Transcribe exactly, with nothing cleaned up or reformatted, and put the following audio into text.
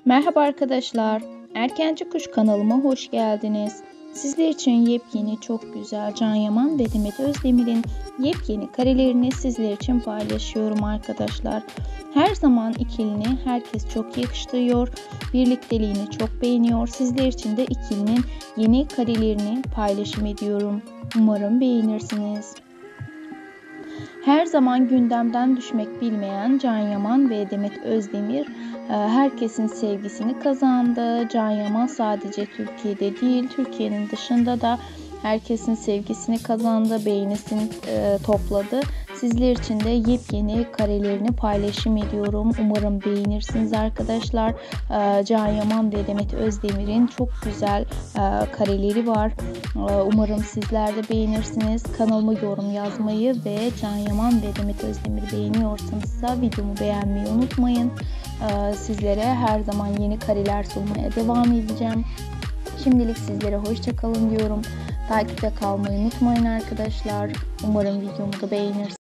Merhaba arkadaşlar. Erkenci Kuş kanalıma hoş geldiniz. Sizler için yepyeni, çok güzel Can Yaman ve Demet Özdemir'in yepyeni karelerini sizler için paylaşıyorum arkadaşlar. Her zaman ikilini herkes çok yakıştırıyor. Birlikteliğini çok beğeniyor. Sizler için de ikilinin yeni karelerini paylaşım ediyorum. Umarım beğenirsiniz. Her zaman gündemden düşmek bilmeyen Can Yaman ve Demet Özdemir herkesin sevgisini kazandı. Can Yaman sadece Türkiye'de değil, Türkiye'nin dışında da herkesin sevgisini kazandı, beğenisini e, topladı. Sizler için de yepyeni karelerini paylaşım ediyorum. Umarım beğenirsiniz arkadaşlar. E, Can Yaman ve Demet Özdemir'in çok güzel e, kareleri var. E, umarım sizler de beğenirsiniz. Kanalıma yorum yazmayı ve Can Yaman ve Demet Özdemir'i beğeniyorsanız da videomu beğenmeyi unutmayın. E, sizlere her zaman yeni kareler sunmaya devam edeceğim. Şimdilik sizlere hoşça kalın diyorum. Takipte kalmayı unutmayın arkadaşlar. Umarım videomu da beğenirsiniz.